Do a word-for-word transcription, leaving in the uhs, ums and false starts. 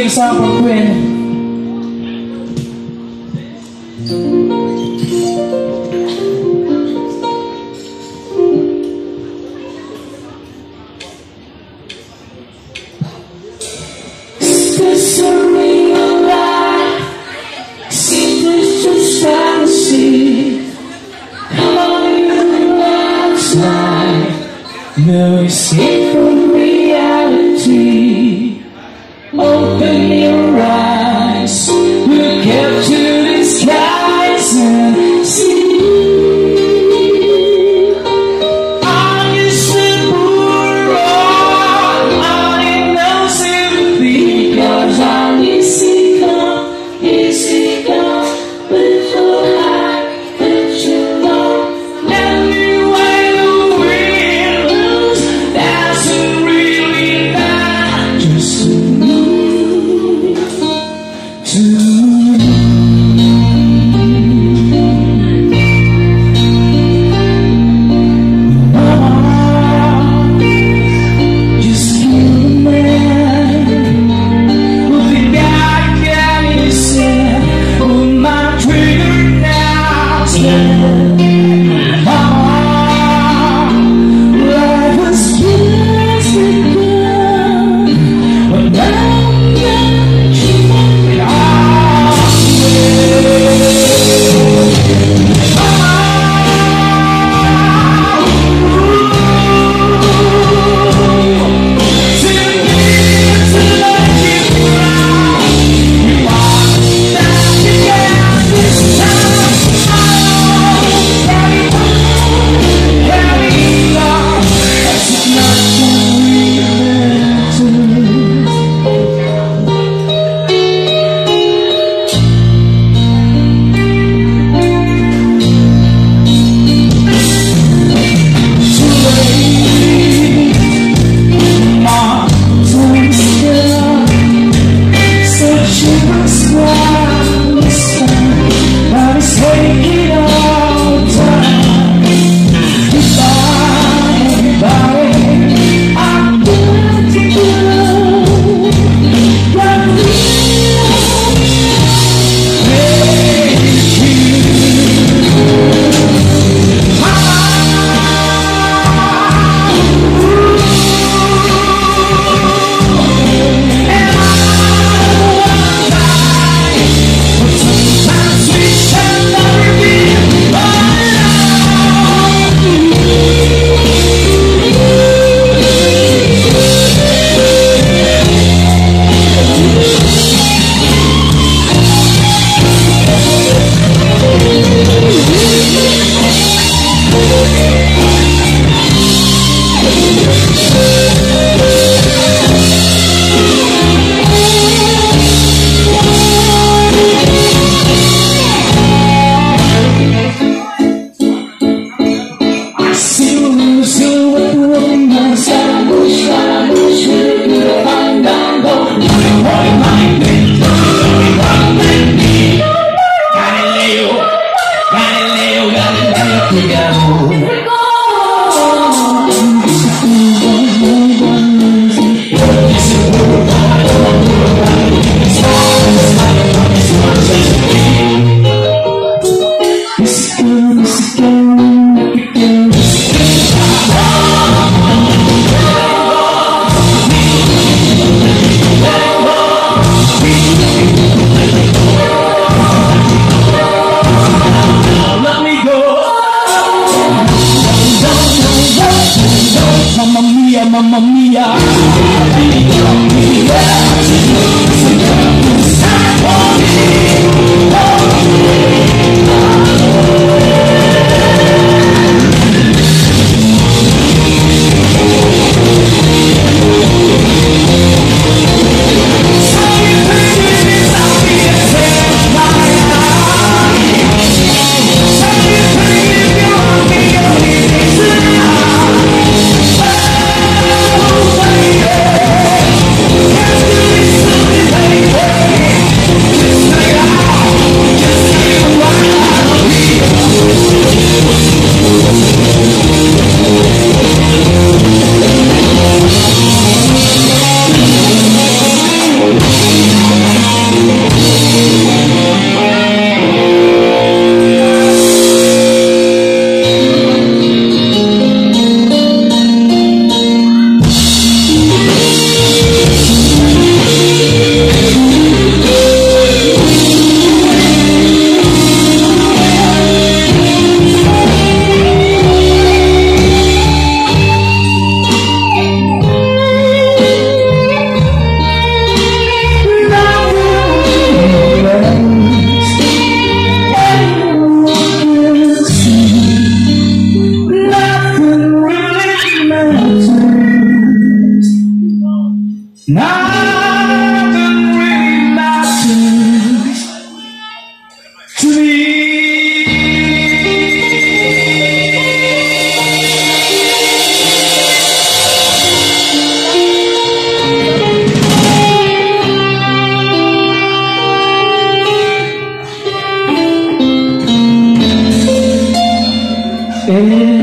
give us up for Quinn. Is this a real life? Is this just fantasy? How long you last night? No escape from reality. Open your eyes, look up to the skies and see. I'm just a poor rock, I need no sympathy, 'cause I'm easy come, easy come, before I let you go. Anyway, the wind blows, doesn't really matter, just me, to me. Oh, just you, man, will be back at his head, pull my trigger now, stand. Oh, life was just begun, but now I'm gonna keep it all away. Mamma mia, mamma mia. And